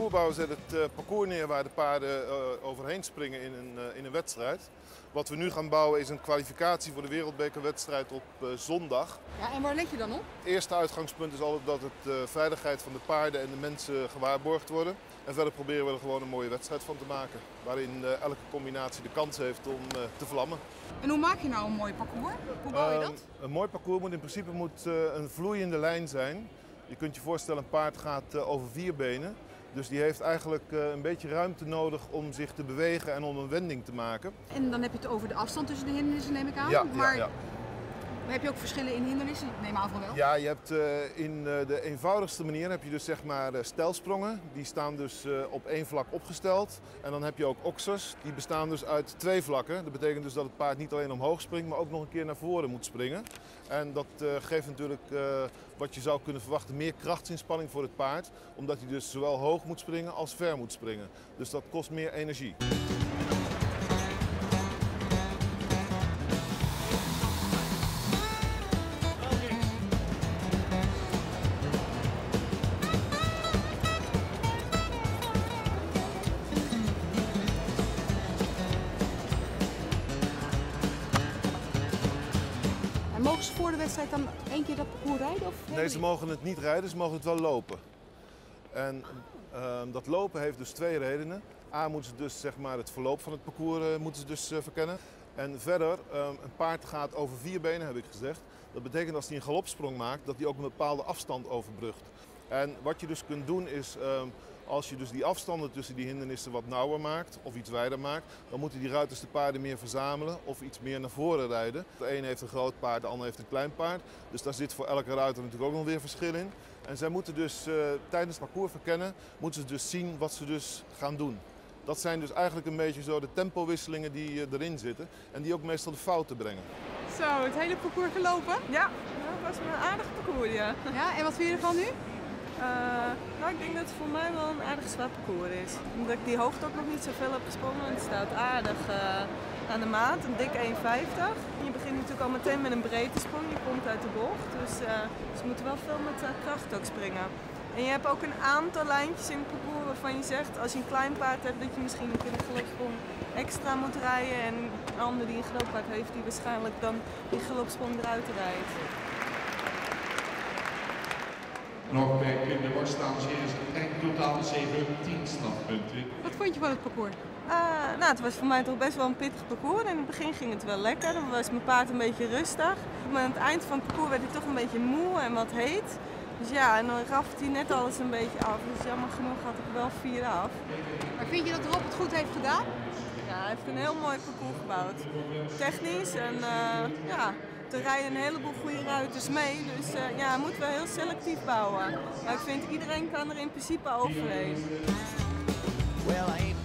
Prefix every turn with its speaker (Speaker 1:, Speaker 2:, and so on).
Speaker 1: parcoursbouwer zet het parcours neer waar de paarden overheen springen in een wedstrijd. Wat we nu gaan bouwen is een kwalificatie voor de wereldbekerwedstrijd op zondag.
Speaker 2: Ja, en waar let je dan op?
Speaker 1: Het eerste uitgangspunt is altijd dat de veiligheid van de paarden en de mensen gewaarborgd worden. En verder proberen we er gewoon een mooie wedstrijd van te maken. Waarin elke combinatie de kans heeft om te vlammen.
Speaker 2: En hoe maak je nou een mooi parcours? Hoe bouw je dat?
Speaker 1: Een mooi parcours moet in principe een vloeiende lijn zijn. Je kunt je voorstellen, een paard gaat over 4 benen. Dus die heeft eigenlijk een beetje ruimte nodig om zich te bewegen en om een wending te maken.
Speaker 2: En dan heb je het over de afstand tussen de hindernissen, neem ik aan.
Speaker 1: Ja,
Speaker 2: maar
Speaker 1: ja.
Speaker 2: heb je ook verschillen in hindernissen? Ik neem aan van wel.
Speaker 1: Ja, je hebt in de eenvoudigste manier heb je dus zeg maar stijlsprongen. Die staan dus op 1 vlak opgesteld. En dan heb je ook oksers. Die bestaan dus uit 2 vlakken. Dat betekent dus dat het paard niet alleen omhoog springt, maar ook nog een keer naar voren moet springen. En dat geeft natuurlijk wat je zou kunnen verwachten, meer krachtsinspanning voor het paard. Omdat hij dus zowel hoog moet springen als ver moet springen. Dus dat kost meer energie.
Speaker 2: En mogen ze voor de wedstrijd dan 1 keer dat parcours rijden? Of
Speaker 1: Nee, ze mogen het niet rijden, ze mogen het wel lopen. En dat lopen heeft dus 2 redenen. A, moeten ze dus zeg maar, het verloop van het parcours moeten ze dus, verkennen. En verder, een paard gaat over 4 benen, heb ik gezegd. Dat betekent als hij een galopsprong maakt, dat hij ook een bepaalde afstand overbrugt. En wat je dus kunt doen is, als je dus die afstanden tussen die hindernissen wat nauwer maakt of iets wijder maakt, dan moeten die ruiters de paarden meer verzamelen of iets meer naar voren rijden. De een heeft een groot paard, de ander heeft een klein paard. Dus daar zit voor elke ruiter natuurlijk ook nog weer verschil in. En zij moeten dus tijdens het parcours verkennen, moeten ze dus zien wat ze dus gaan doen. Dat zijn dus eigenlijk een beetje zo de tempowisselingen die erin zitten en die ook meestal de fouten brengen.
Speaker 2: Zo, het hele parcours gelopen?
Speaker 3: Ja, dat was een aardig parcours, ja.
Speaker 2: Ja, en wat vind je ervan nu?
Speaker 3: Nou, ik denk dat het voor mij wel een aardig zwaar parcours is. Omdat ik die hoogte ook nog niet zoveel heb gesprongen. Het staat aardig aan de maat, een dik 1,50. Je begint natuurlijk al meteen met een breedtesprong, je komt uit de bocht. Dus ze moeten wel veel met kracht ook springen. En je hebt ook een aantal lijntjes in het parcours waarvan je zegt, als je een klein paard hebt, dat je misschien een keer een galopsprong extra moet rijden. En een ander die een groot paard heeft, die waarschijnlijk dan die galopsprong eruit rijdt.
Speaker 4: Nog bij de worst, dames en heren, krijg je totaal 17 strafpunten.
Speaker 2: Wat vond je van het parcours?
Speaker 3: Nou, het was voor mij toch best wel een pittig parcours. In het begin ging het wel lekker, dan was mijn paard een beetje rustig. Maar aan het eind van het parcours werd hij toch een beetje moe en wat heet. Dus ja, en dan raft hij net alles een beetje af. Dus jammer genoeg had ik er wel 4 af.
Speaker 2: Maar vind je dat Rob het goed heeft gedaan?
Speaker 3: Ja, hij heeft een heel mooi parcours gebouwd. Technisch en ja, er rijden een heleboel goede ruiters mee. Dus ja, hij moet wel heel selectief bouwen. Maar ik vind iedereen kan er in principe overheen.
Speaker 5: Well, I ain't